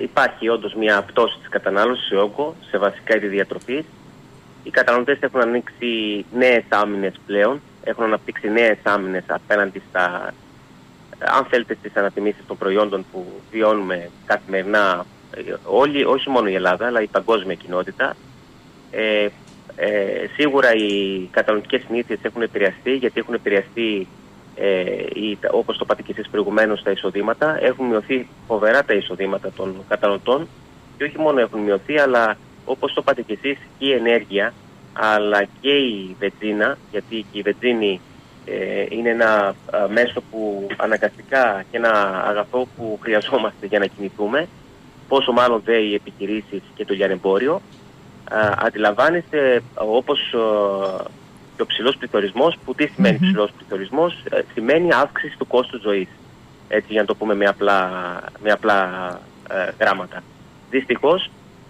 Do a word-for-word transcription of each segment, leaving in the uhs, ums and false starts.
υπάρχει όντως μια πτώση της κατανάλωσης σε όγκο, σε βασικά είδη διατροφής. Οι καταναλωτές έχουν ανοίξει νέες άμυνες πλέον, έχουν αναπτύξει νέες άμυνες απέναντι στα, αν θέλετε, στις ανατιμήσεις των προϊόντων που βιώνουμε καθημερινά όλοι, όχι μόνο η Ελλάδα, αλλά η παγκόσμια κοινότητα. Ε, ε, σίγουρα οι καταναλωτικές συνήθειες έχουν επηρεαστεί, γιατί έχουν επηρεαστεί, ε, οι, όπως το είπατε και εσείς προηγουμένως, τα εισοδήματα. Έχουν μειωθεί φοβερά τα εισοδήματα των καταναλωτών και όχι μόνο έχουν μειωθεί, αλλά όπως το είπατε και εσείς, και η ενέργεια, αλλά και η βενζίνα, γιατί και η βενζίνη ε, είναι ένα α, μέσο που αναγκαστικά και ένα αγαθό που χρειαζόμαστε για να κινηθούμε, πόσο μάλλον δε οι επιχειρήσεις και το λιανεμπόριο. Αντιλαμβάνεστε, όπως α, και ο ψηλός πληθωρισμός, που τι σημαίνει mm-hmm. ψηλός πληθωρισμός, ε, σημαίνει αύξηση του κόστου ζωής, έτσι για να το πούμε με απλά, με απλά ε, γράμματα. Δυστυχώς,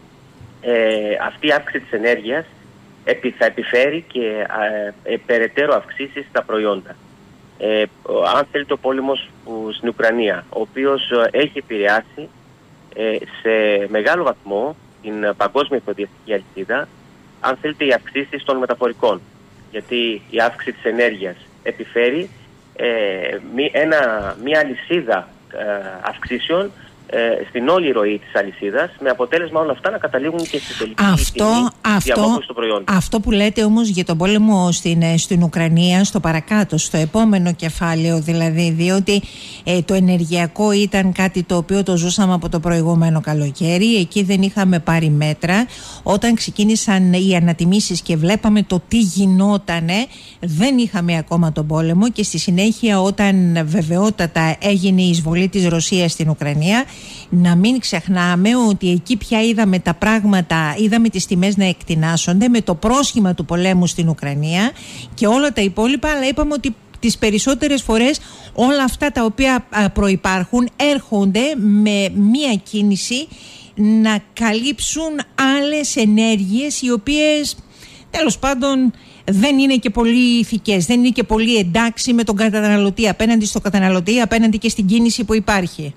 Ε, αυτή η αύξηση της ενέργειας επι, θα επιφέρει και ε, ε, περαιτέρω αυξήσεις στα προϊόντα. Ε, αν θέλετε, ο πόλεμος που, στην Ουκρανία, ο οποίος ε, έχει επηρεάσει ε, σε μεγάλο βαθμό την παγκόσμια εφοδιαστική αλυσίδα, αν θέλετε, οι αυξήσεις των μεταφορικών. Γιατί η αύξηση της ενέργειας επιφέρει ε, μη, ένα, μια αλυσίδα ε, αυξήσεων στην όλη ροή της αλυσίδας, με αποτέλεσμα όλα αυτά να καταλήγουν και στη τελική τιμή διαμόρφωση των προϊόντων. Αυτό που λέτε όμως για τον πόλεμο στην, στην Ουκρανία, στο παρακάτω, στο επόμενο κεφάλαιο δηλαδή, διότι ε, το ενεργειακό ήταν κάτι το οποίο το ζούσαμε από το προηγούμενο καλοκαίρι, εκεί δεν είχαμε πάρει μέτρα. Όταν ξεκίνησαν οι ανατιμήσεις και βλέπαμε το τι γινότανε, δεν είχαμε ακόμα τον πόλεμο, και στη συνέχεια, όταν βεβαιότατα έγινε η εισβολή της Ρωσίας στην Ουκρανία, να μην ξεχνάμε ότι εκεί πια είδαμε τα πράγματα, είδαμε τις τιμές να εκτινάσσονται με το πρόσχημα του πολέμου στην Ουκρανία και όλα τα υπόλοιπα, αλλά είπαμε ότι τις περισσότερες φορές όλα αυτά τα οποία προϋπάρχουν έρχονται με μία κίνηση να καλύψουν άλλες ενέργειες, οι οποίες τέλος πάντων δεν είναι και πολύ ηθικές, δεν είναι και πολύ εντάξει με τον καταναλωτή, απέναντι στο καταναλωτή, απέναντι και στην κίνηση που υπάρχει.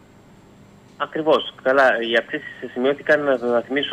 Ακριβώς. Καλά, οι αυξήσεις σημειώθηκαν, να, να θυμίσω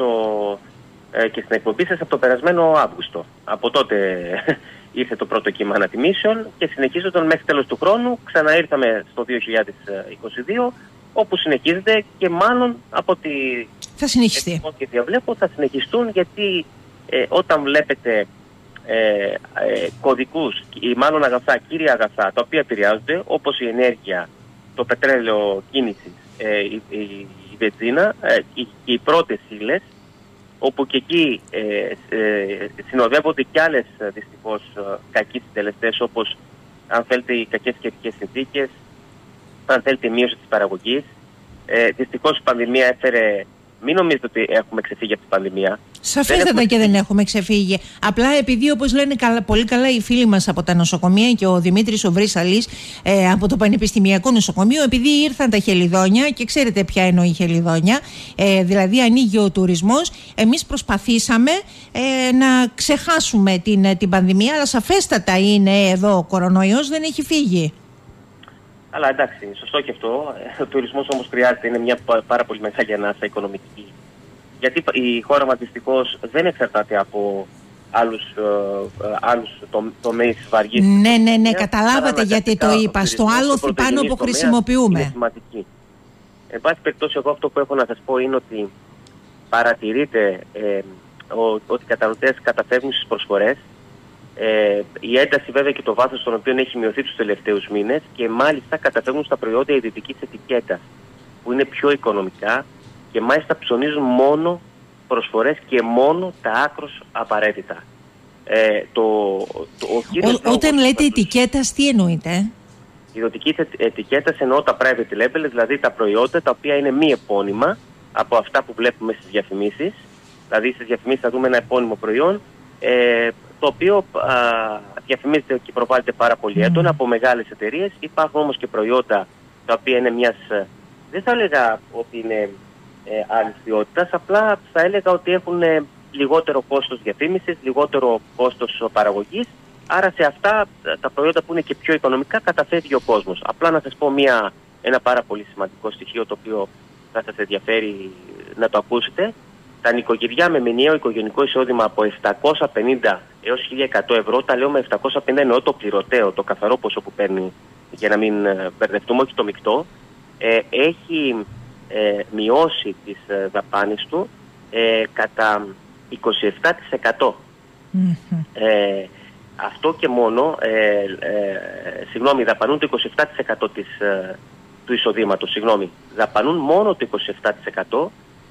ε, και στην εκπομπή σας, από το περασμένο Αύγουστο. Από τότε ήρθε το πρώτο κύμα ανατιμήσεων και συνεχίζονταν μέχρι τέλος του χρόνου. Ξαναήρθαμε στο δύο χιλιάδες είκοσι δύο, όπου συνεχίζεται και μάλλον από ό,τι θα συνεχιστεί. Και διαβλέπω θα συνεχιστούν, γιατί ε, όταν βλέπετε ε, ε, κωδικούς ή μάλλον αγαθά, κύρια αγαθά, τα οποία επηρεάζονται, όπως η ενέργεια, το πετρέλαιο κίνησης, Ε, η, η, η βενζίνα ε, και οι πρώτες ύλες, όπου και εκεί ε, ε, συνοδεύονται και άλλες δυστυχώς κακοί συντελεστές, όπως αν θέλετε οι κακές καιρικές συνθήκες, αν θέλετε η μείωση της παραγωγής. Ε, δυστυχώς η πανδημία έφερε, μην νομίζετε ότι έχουμε ξεφύγει από την πανδημία. Σαφέστατα έχουμε... και δεν έχουμε ξεφύγει. Απλά επειδή, όπως λένε καλά, πολύ καλά οι φίλοι μας από τα νοσοκομεία και ο Δημήτρης ο Βρύσαλης ε, από το Πανεπιστημιακό Νοσοκομείο, επειδή ήρθαν τα χελιδόνια, και ξέρετε ποια εννοεί χελιδόνια, ε, δηλαδή ανοίγει ο τουρισμός, εμείς προσπαθήσαμε ε, να ξεχάσουμε την, την πανδημία, αλλά σαφέστατα είναι εδώ ο κορονοϊός, δεν έχει φύγει. Αλλά εντάξει, σωστό και αυτό. Ο τουρισμός όμως χρειάζεται, είναι μια πάρα πολύ μεγάλη ανάσα οικονομική. Γιατί η χώρα μας δυστυχώς δεν εξαρτάται από άλλους, ε, άλλους το, τομείς βαριής. Ναι, ναι, ναι, καταλάβατε γιατί το είπα. Στο άλλο πάνω που χρησιμοποιούμε. Είναι σημαντική. Εν πάση περιπτώσει, εγώ αυτό που έχω να σας πω είναι ότι παρατηρείται ε, ο, ότι οι καταναλωτές καταφεύγουν στις προσφορές. Ε, η ένταση βέβαια και το βάθος των οποίων έχει μειωθεί τους τελευταίους μήνες, και μάλιστα καταφεύγουν στα προϊόντα ιδιωτικής ετικέτας, που είναι πιο οικονομικά και μάλιστα ψωνίζουν μόνο προσφορές και μόνο τα άκρως απαραίτητα. Ε, το, το, ο Ό, όταν λέτε ετικέτας, τι εννοείτε? Η ιδιωτική ετικέτα εννοώ τα private label, δηλαδή τα προϊόντα τα οποία είναι μη επώνυμα από αυτά που βλέπουμε στις διαφημίσεις. Δηλαδή στις διαφημίσεις θα δούμε ένα επώνυμο προϊόν, ε, το οποίο α, διαφημίζεται και προβάλλεται πάρα πολύ έντονα από μεγάλες εταιρείες. Υπάρχουν όμως και προϊόντα τα οποία είναι μιας, δεν θα έλεγα ότι είναι ε, άλλης ποιότητας, απλά θα έλεγα ότι έχουν ε, λιγότερο κόστος διαφήμισης, λιγότερο κόστος παραγωγής. Άρα σε αυτά τα προϊόντα που είναι και πιο οικονομικά καταφεύγει ο κόσμος. Απλά να σας πω μια, ένα πάρα πολύ σημαντικό στοιχείο, το οποίο θα σας ενδιαφέρει να το ακούσετε. Τα νοικοκυριά με μηνιαίο οικογενεικό εισόδημα από επτακόσια πενήντα έως χίλια εκατό ευρώ, τα λέω με επτακόσια πενήντα εννοώ το πληρωτέο, το καθαρό ποσό που παίρνει, για να μην μπερδευτούμε, όχι το μεικτό, ε, έχει ε, μειώσει τις ε, δαπάνες του ε, κατά είκοσι επτά τοις εκατό. Mm-hmm. Ε, αυτό και μόνο, ε, ε, συγγνώμη, δαπανούν το είκοσι επτά τοις εκατό της, ε, του εισοδήματος, συγγνώμη, δαπανούν μόνο το είκοσι επτά τοις εκατό.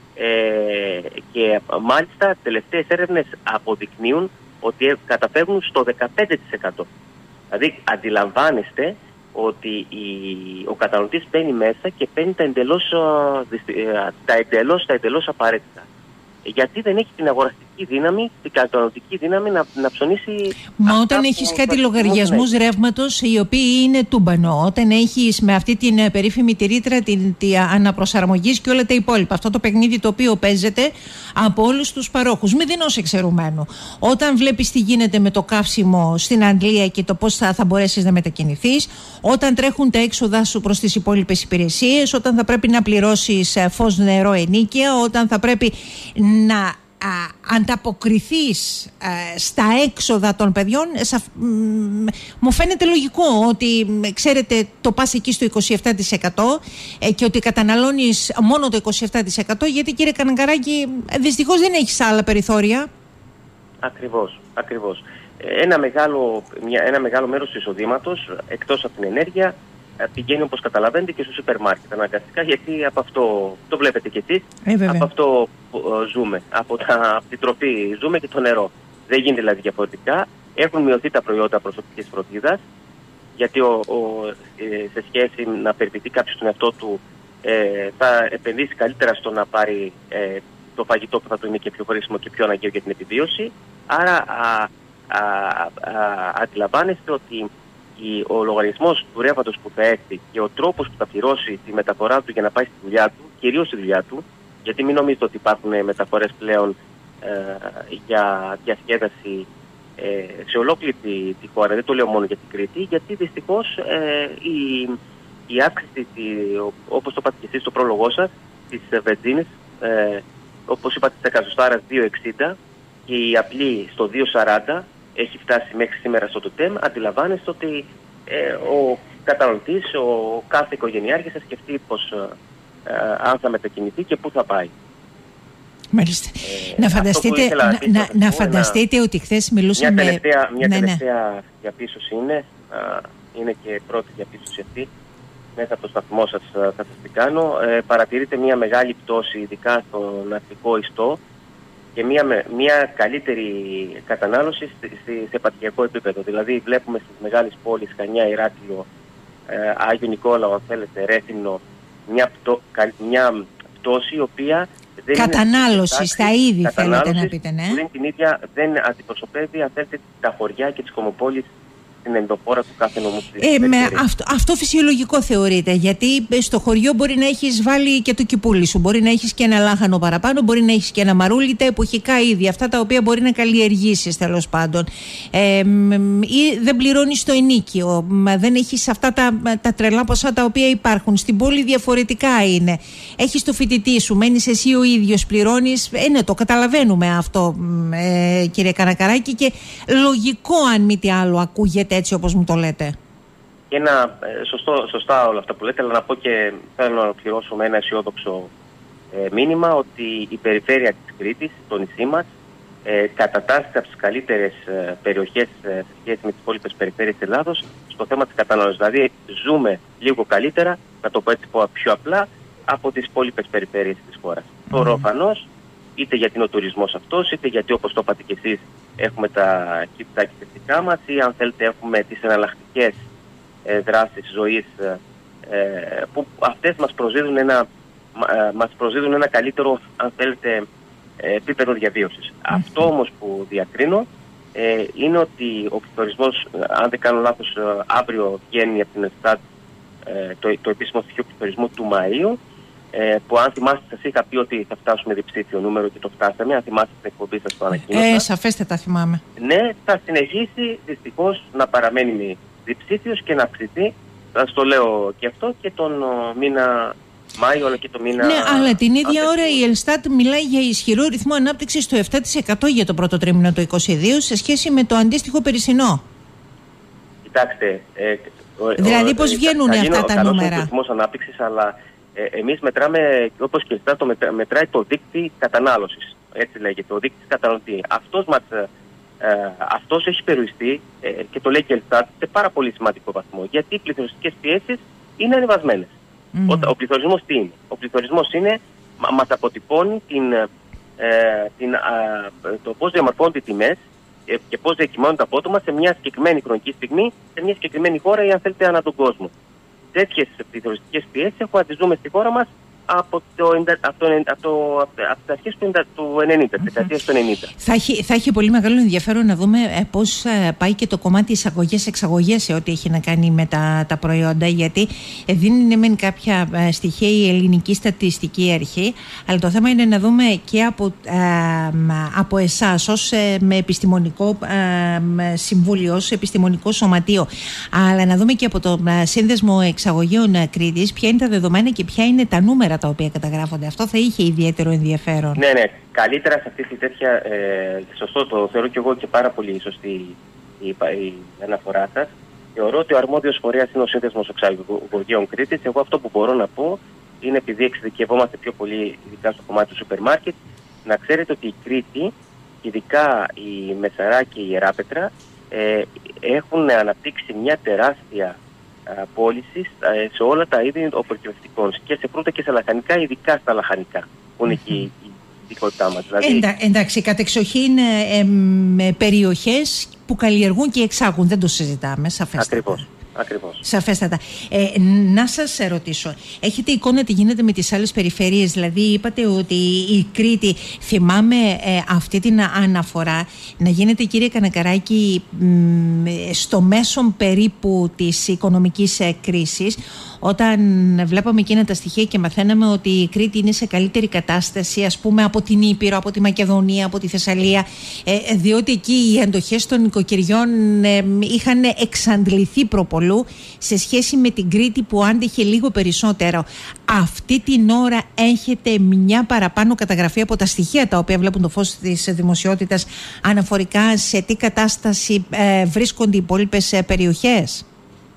Ε, και μάλιστα τελευταίες έρευνες αποδεικνύουν ότι καταφέρνουν στο δεκαπέντε τοις εκατό. Δηλαδή αντιλαμβάνεστε ότι η, ο καταναλωτής μπαίνει μέσα και παίρνει τα εντελώς, τα εντελώς, τα εντελώς απαραίτητα. Γιατί δεν έχει την αγοραστική δύναμη, την καταναλωτική δύναμη να, να ψωνίσει. Μα όταν έχεις κάτι λογαριασμούς ρεύματος οι οποίοι είναι τούμπανο, όταν έχεις με αυτή την περίφημη τη ρήτρα την, την αναπροσαρμογής και όλα τα υπόλοιπα, αυτό το παιχνίδι το οποίο παίζεται από όλους τους παρόχους, μη δίνως εξαιρουμένου. Όταν βλέπεις τι γίνεται με το καύσιμο στην Αγγλία και το πώς θα, θα μπορέσεις να μετακινηθείς, όταν τρέχουν τα έξοδά σου προς τις υπόλοιπες υπηρεσίες, όταν θα πρέπει να πληρώσεις φως, νερό, ενοίκια, όταν θα πρέπει να α, ανταποκριθείς α, στα έξοδα των παιδιών, σα, μ, μου φαίνεται λογικό ότι, ξέρετε, το πας εκεί στο είκοσι επτά τοις εκατό ε, και ότι καταναλώνεις μόνο το είκοσι επτά τοις εκατό, γιατί, κύριε Κανακαράκη, δυστυχώς δεν έχεις άλλα περιθώρια. Ακριβώς, ακριβώς. Ένα μεγάλο, μια, ένα μεγάλο μέρος του εισοδήματος, εκτός από την ενέργεια, πηγαίνει, όπως καταλαβαίνετε, και στο σούπερ μάρκετ αναγκαστικά, γιατί από αυτό το βλέπετε κι εσείς, ε, από αυτό ζούμε, από, τα, από την τροφή ζούμε και το νερό. Δεν γίνεται δηλαδή διαφορετικά. Έχουν μειωθεί τα προϊόντα προσωπικής φροντίδας, γιατί ο, ο, ε, σε σχέση να περιποιηθεί κάποιος τον εαυτό του, ε, θα επενδύσει καλύτερα στο να πάρει ε, το φαγητό που θα του είναι και πιο χρήσιμο και πιο αναγκαίο για την επιβίωση. Άρα α, α, α, αντιλαμβάνεστε ότι ο λογαριασμός του ρεύματος που θα έρθει και ο τρόπος που θα πληρώσει τη μεταφορά του για να πάει στη δουλειά του, κυρίως στη δουλειά του, γιατί μην νομίζετε ότι υπάρχουν μεταφορές πλέον ε, για διασκέδαση ε, σε ολόκληρη τη, τη χώρα, δεν το λέω μόνο για την Κρήτη, γιατί δυστυχώς ε, η, η αύξηση, τη, όπως το είπατε και εσείς στο πρόλογό σας, της βενζίνης, ε, όπως είπατε στα εκατοστάρα δύο εξήντα και η απλή στο δύο σαράντα, έχει φτάσει μέχρι σήμερα στο ΤΟΤΕΜ, αντιλαμβάνεστε ότι ε, ο καταναλωτής, ο κάθε οικογενειάρχης θα σκεφτεί πως, ε, ε, αν θα μετακινηθεί και πού θα πάει. Μάλιστα. Ε, να φανταστείτε, να, να, να, να φανταστείτε ότι χθες μιλούσαμε... Μια τελευταία, μια ναι, τελευταία ναι. διαπίστωση είναι, α, είναι και πρώτη διαπίστωση αυτή, μέσα από το σταθμό σας θα σας την κάνω. Ε, παρατηρείται μια μεγάλη πτώση, ειδικά στον αστικό ιστό, και μια, μια καλύτερη κατανάλωση στη, στη, σε επαρχιακό επίπεδο. Δηλαδή βλέπουμε στις μεγάλες πόλεις, Χανιά, Ηράκλειο, ε, Άγιο Νικόλαο, αν θέλετε, Ρέθυμνο, μια, πτώ, μια πτώση η οποία δεν κατανάλωση είναι στα είδη, θέλετε να πείτε, ναι. Δεν, την ίδια, δεν αντιπροσωπεύει, αν θέλετε, τα χωριά και τις κομμοπόλεις στην ενδοφόρα του κάθε νομού. Ε, με αυτό, αυτό φυσιολογικό θεωρείται, γιατί στο χωριό μπορεί να έχεις βάλει και το κυπούλι σου, μπορεί να έχεις και ένα λάχανο παραπάνω, μπορεί να έχεις και ένα μαρούλι, τα εποχικά είδη, αυτά τα οποία μπορεί να καλλιεργήσεις τέλος πάντων. Ε, ή δεν πληρώνεις το ενίκιο, δεν έχεις αυτά τα, τα τρελά ποσά τα οποία υπάρχουν. Στην πόλη διαφορετικά είναι. Έχεις το φοιτητή σου, μένεις εσύ ο ίδιος, πληρώνεις. Ε, ναι, το καταλαβαίνουμε αυτό, ε, κύριε Κανακαράκη, και λογικό, αν μη τι άλλο, ακούγεται έτσι όπως μου το λέτε. Και ένα, σωστό, σωστά όλα αυτά που λέτε, αλλά να πω και θέλω να ολοκληρώσω με ένα αισιόδοξο ε, μήνυμα ότι η περιφέρεια της Κρήτης, το νησί μας, ε, κατατάσσεται από τις καλύτερες ε, περιοχές ε, σε σχέση με τις υπόλοιπες περιφέρειες της Ελλάδος στο θέμα της κατανάλωσης. Δηλαδή ζούμε λίγο καλύτερα, να το πω έτσι πιο απλά, από τις υπόλοιπες περιφέρειες της χώρας. Mm. Προφανώς, είτε γιατί είναι ο τουρισμός αυτός, είτε γιατί, όπως το είπατε και εσείς, έχουμε τα κοιτάκια μας, ή αν θέλετε έχουμε τις εναλλακτικές ε, δράσεις ζωής ε, που αυτές μας προσδίδουν ένα, ε, μας προσδίδουν ένα καλύτερο, αν θέλετε, επίπεδο διαβίωσης. Mm. Αυτό όμως που διακρίνω ε, είναι ότι ο πληθωρισμός, αν δεν κάνω λάθος, αύριο βγαίνει από την ΕΣΤΑΤ ε, το, το επίσημο στοιχείο πληθωρισμού του Μαΐου, που αν θυμάστε σας είχα πει ότι θα φτάσουμε διψήφιο νούμερο και το φτάσαμε, αν θυμάστε την εκπομπή σας το ανακοίνωσα. Ε, σαφέστατα θυμάμαι. Ναι, θα συνεχίσει δυστυχώς να παραμένει διψήφιος και να αυξηθεί, θα το λέω και αυτό, και τον μήνα Μάιο αλλά και το μήνα. Ναι, αλλά την ίδια αν ώρα η Ελστάτ μιλάει για ισχυρό ρυθμό ανάπτυξης του επτά τοις εκατό για το πρώτο τρίμηνο του είκοσι δύο σε σχέση με το αντίστοιχο περσινό. Κοιτάξτε. Ε, δηλαδή, πώς βγαίνουν θα, αυτά θα τα νούμερα. Είναι ο ρυθμός ανάπτυξης, αλλά ε, εμείς μετράμε, όπως και η Ελστάτ, το μετρά, μετράει το δείκτη κατανάλωσης. Έτσι λέγεται, το δείκτη καταναλωτή. Αυτός, μας, ε, αυτός έχει περιοριστεί ε, και το λέει και η Ελστάτ σε πάρα πολύ σημαντικό βαθμό. Γιατί οι πληθωριστικές πιέσεις είναι ανεβασμένες. Mm. Ο, ο πληθωρισμός τι είναι? Ο πληθωρισμός είναι, μα, μας αποτυπώνει την, ε, την, α, το πώς διαμορφώνονται οι τιμές ε, και πώς διακυμάνουν τα απότομα σε μια συγκεκριμένη χρονική στιγμή, σε μια συγκεκριμένη χώρα ή αν θέλετε ανά τον κόσμο. Τέτοιες πληθωριστικές πιέσεις έχουμε να τις δούμε στη χώρα μας από, το, από, το, από, το, από τις αρχές του, του ενενήντα, τις δεκαετίες του ενενήντα. Θα έχει, θα έχει πολύ μεγάλο ενδιαφέρον να δούμε ε, πώς ε, πάει και το κομμάτι εισαγωγές-εξαγωγές σε ό,τι έχει να κάνει με τα, τα προϊόντα, γιατί ε, δίνει μεν κάποια ε, στοιχεία η ελληνική στατιστική αρχή, αλλά το θέμα είναι να δούμε και από, ε, από εσάς ως ε, με επιστημονικό ε, συμβούλιο, ως επιστημονικό σωματείο, αλλά να δούμε και από το ε, Σύνδεσμο Εξαγωγείων ε, Κρήτης ποια είναι τα δεδομένα και ποια είναι τα νούμερα τα οποία καταγράφονται. Αυτό θα είχε ιδιαίτερο ενδιαφέρον. Ναι, ναι. Καλύτερα σε αυτή τη τέτοια. Ε, σωστό, το θεωρώ και εγώ και πάρα πολύ σωστή η, η, η αναφορά σας. Θεωρώ ότι ο αρμόδιος φορέας είναι ο Σύνδεσμος Εξαγωγείων Κρήτης. Εγώ αυτό που μπορώ να πω είναι, επειδή εξειδικευόμαστε πιο πολύ ειδικά στο κομμάτι του σούπερ μάρκετ, να ξέρετε ότι η Κρήτη, ειδικά η Μεσαρά και η Ιεράπετρα, ε, έχουν αναπτύξει μια τεράστια πώληση σε όλα τα είδη οπορκευτικών και σε φρούτα και σε λαχανικά, ειδικά στα λαχανικά που είναι mm-hmm. και η ειδικότητά μας. Δηλαδή... Εντα, εντάξει, κατεξοχήν ε, ε, περιοχές που καλλιεργούν και εξάγουν, δεν το συζητάμε, σαφέστατα. Ακριβώς. Ακριβώς. Σαφέστατα. Ε, να σας ρωτήσω, έχετε εικόνα τι γίνεται με τις άλλες περιφέρειες? Δηλαδή είπατε ότι η Κρήτη, θυμάμαι ε, αυτή την αναφορά να γίνεται, κύριε Κανακαράκη, μ, στο μέσον περίπου της οικονομικής ε, κρίσης, όταν βλέπαμε εκείνα τα στοιχεία και μαθαίναμε ότι η Κρήτη είναι σε καλύτερη κατάσταση, ας πούμε, από την Ήπειρο, από τη Μακεδονία, από τη Θεσσαλία, ε, διότι εκεί οι αντοχές των οικοκυριών ε, είχαν εξαντληθεί προπολού σε σχέση με την Κρήτη που άντεχε λίγο περισσότερο. Αυτή την ώρα έχετε μια παραπάνω καταγραφή από τα στοιχεία τα οποία βλέπουν το φως της δημοσιότητας αναφορικά σε τι κατάσταση ε, βρίσκονται οι υπόλοιπες ε, περιοχές?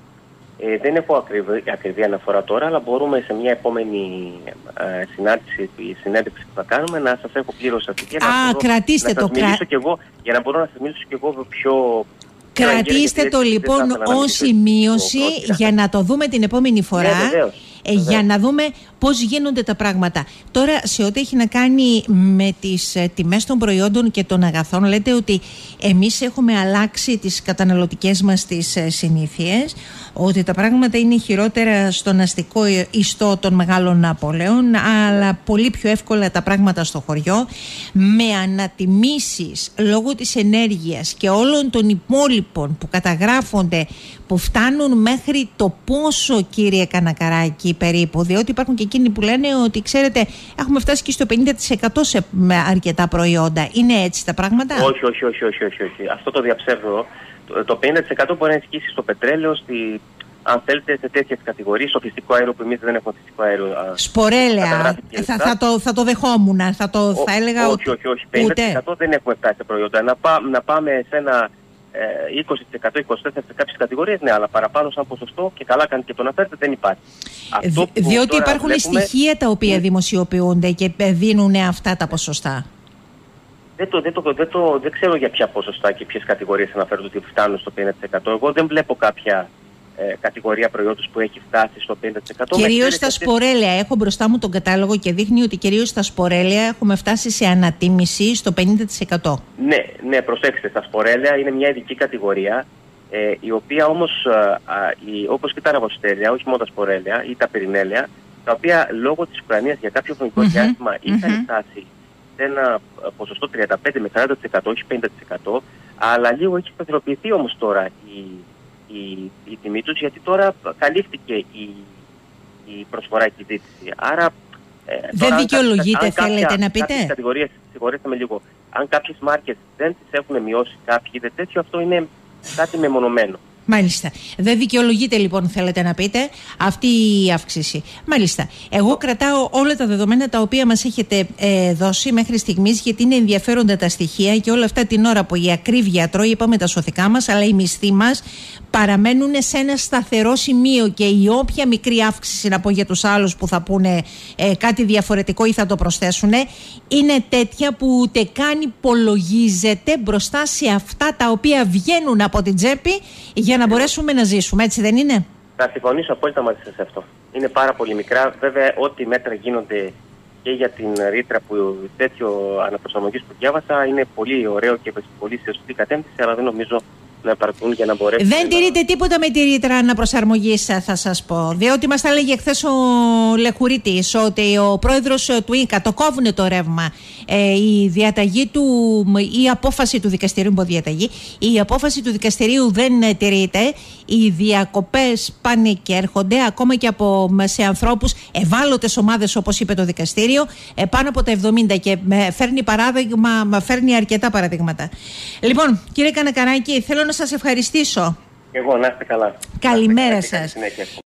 Ε, δεν έχω ακριβή, ακριβή αναφορά τώρα, αλλά μπορούμε σε μια επόμενη ε, συνάντηση, η συνέντευξη που θα κάνουμε, να σας έχω πλήρως αυτή. Α, κρατήστε το. Κρα... Εγώ, για να μπορώ να σας μιλήσω και εγώ πιο... Κρατήστε το λοιπόν ως σημείωση για να το δούμε την επόμενη φορά. Ναι, βεβαίως. Ε, για να δούμε πώς γίνονται τα πράγματα. Τώρα, σε ό,τι έχει να κάνει με τις ε, τιμές των προϊόντων και των αγαθών, λέτε ότι εμείς έχουμε αλλάξει τις καταναλωτικές μας τις ε, συνήθειες, ότι τα πράγματα είναι χειρότερα στον αστικό ιστό των μεγάλων απολέων, αλλά πολύ πιο εύκολα τα πράγματα στο χωριό, με ανατιμήσεις λόγω της ενέργειας και όλων των υπόλοιπων που καταγράφονται, που φτάνουν μέχρι το πόσο, κύριε Κανακαράκη, περίπου, διότι υπάρχουν και εκείνοι που λένε ότι, ξέρετε, έχουμε φτάσει και στο πενήντα τοις εκατό σε αρκετά προϊόντα. Είναι έτσι τα πράγματα? Όχι, όχι, όχι, όχι, όχι, όχι. Αυτό το διαψεύδω. Το πενήντα τοις εκατό μπορεί να ισχύσει στο πετρέλαιο, στη, αν θέλετε, σε τέτοιες κατηγορίες, στο φυσικό αέριο που εμείς δεν έχουμε φυσικό αέριο. Σπορέλαια. Θα, θα, το, θα το δεχόμουν. Θα, το, θα έλεγα όχι, ότι. Όχι, όχι, όχι. πενήντα τοις εκατό δεν έχουμε φτάσει σε προϊόντα. Να, πά, να πάμε σε ένα είκοσι τοις εκατό, είκοσι τέσσερα τοις εκατό σε κάποιες κατηγορίες, ναι, αλλά παραπάνω σαν ποσοστό, και καλά κάνει και το να φέρετε, δεν υπάρχει. Αυτό διότι υπάρχουν βλέπουμε... στοιχεία τα οποία mm. δημοσιοποιούνται και δίνουν αυτά τα ποσοστά. Δεν, το, δεν, το, δεν, το, δεν ξέρω για ποια ποσοστά και ποιες κατηγορίες αναφέρονται ότι φτάνουν στο πενήντα τοις εκατό. Εγώ δεν βλέπω κάποια ε, κατηγορία προϊόντος που έχει φτάσει στο πενήντα τοις εκατό. Κυρίως στα σπορέλαια. Έχω μπροστά μου τον κατάλογο και δείχνει ότι κυρίως στα σπορέλαια έχουμε φτάσει σε ανατίμηση στο πενήντα τοις εκατό. Ναι, ναι, προσέξτε, στα σπορέλαια είναι μια ειδική κατηγορία, ε, η οποία όμως, ε, ε, όπως και τα ραβοστέλια, όχι μόνο τα σπορέλαια ή τα πυρηνέλαια, τα οποία λόγω της Ουκρανίας για κάποιο χρονικό mm-hmm. διάστημα είχαν mm-hmm. φτάσει σε ένα ποσοστό τριάντα πέντε με σαράντα τοις εκατό, όχι πενήντα τοις εκατό, αλλά λίγο έχει σταθεροποιηθεί όμως τώρα η, η, η τιμή τους, γιατί τώρα καλύφθηκε η, η προσφορά και η ζήτηση. Άρα, ε, δεν δικαιολογείται, αν θέλετε κάποια, να πείτε. Κάποιες κατηγορίες, συγχωρέστε με λίγο, αν κάποιες μάρκες δεν τις έχουν μειώσει κάποιοι, δεν τέτοιο, αυτό είναι κάτι μεμονωμένο. Μάλιστα. Δεν δικαιολογείται λοιπόν, θέλετε να πείτε, αυτή η αύξηση. Μάλιστα. Εγώ κρατάω όλα τα δεδομένα τα οποία μας έχετε ε, δώσει μέχρι στιγμής, γιατί είναι ενδιαφέροντα τα στοιχεία και όλα αυτά την ώρα που η ακρίβεια τρώει, είπαμε, τα σωθικά μας, αλλά οι μισθοί μας παραμένουν σε ένα σταθερό σημείο και η όποια μικρή αύξηση, να πω για τους άλλους που θα πούνε ε, κάτι διαφορετικό ή θα το προσθέσουν, είναι τέτοια που ούτε καν υπολογίζεται μπροστά σε αυτά τα οποία βγαίνουν από την τσέπη για να μπορέσουμε να ζήσουμε, έτσι δεν είναι? Θα συμφωνήσω απόλυτα μαζί σας σε αυτό. Είναι πάρα πολύ μικρά. Βέβαια, ό,τι μέτρα γίνονται και για την ρήτρα που τέτοιο αναπροσαρμογής που διάβασα είναι πολύ ωραίο και πολύ σε σωστή κατεύθυνση, αλλά δεν νομίζω να επαρκούν για να μπορέσουν. Δεν τηρείται τίποτα με τη ρήτρα αναπροσαρμογής, θα σας πω. Διότι μας τα έλεγε χθες ο Λεχουρίτης ότι ο πρόεδρος του ΙΚΑ το κόβουνε το ρεύμα. Ε, η διαταγή του, η απόφαση του δικαστηρίου, μπο διαταγή, η απόφαση του δικαστηρίου δεν τηρείται. Οι διακοπές πάνε και έρχονται, ακόμα και από, σε ανθρώπους, ευάλωτες ομάδες, όπως είπε το δικαστήριο, ε, πάνω από τα εβδομήντα, και με, φέρνει παράδειγμα, φέρνει αρκετά παραδείγματα. Λοιπόν, κύριε Κανακαράκη, θέλω να σας ευχαριστήσω. Εγώ, να είστε καλά. Καλημέρα σας.